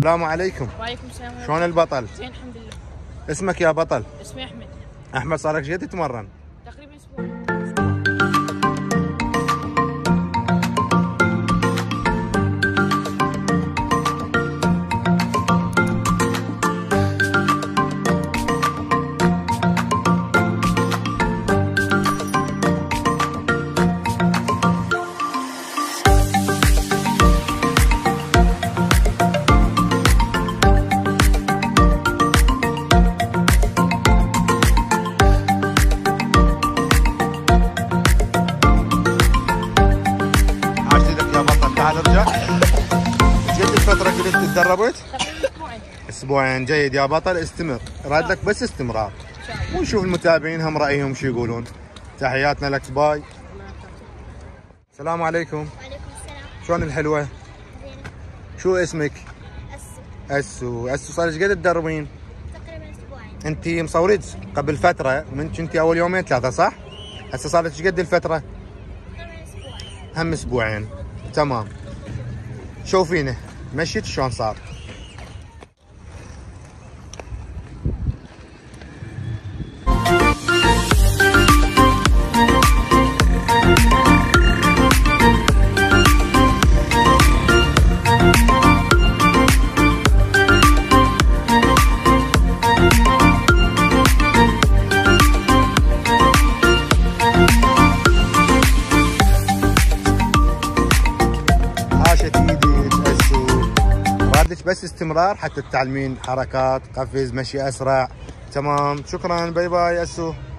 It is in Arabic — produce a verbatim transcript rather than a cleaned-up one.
السلام عليكم. وعليكم السلام. شلون البطل؟ زين الحمد لله. اسمك يا بطل؟ اسمي احمد. احمد صار لك قد تتمرن؟ تقريبا اسبوع. تعال ارجع. قد الفترة قلت تدربت؟ تقريبا اسبوعين. اسبوعين. جيد يا بطل، استمر، راد لك بس استمرار. ونشوف المتابعين هم رايهم شو يقولون. تحياتنا لك، باي. السلام عليكم. وعليكم السلام. شلون الحلوة؟ زينة. شو اسمك؟ اسو. اسو. اسو صار لك قد تدربين؟ تقريبا اسبوعين. انت مصوريت قبل فترة، من كنتي اول يومين ثلاثة صح؟ هسه صار لك قد الفترة؟ تقريبا اسبوعين. هم اسبوعين. تمام. شوفينه مشيت شلون صار. عاشت ايدك اسو، رادك بس استمرار حتى تتعلمين حركات، قفز، مشي اسرع. تمام، شكرا، باي باي اسو.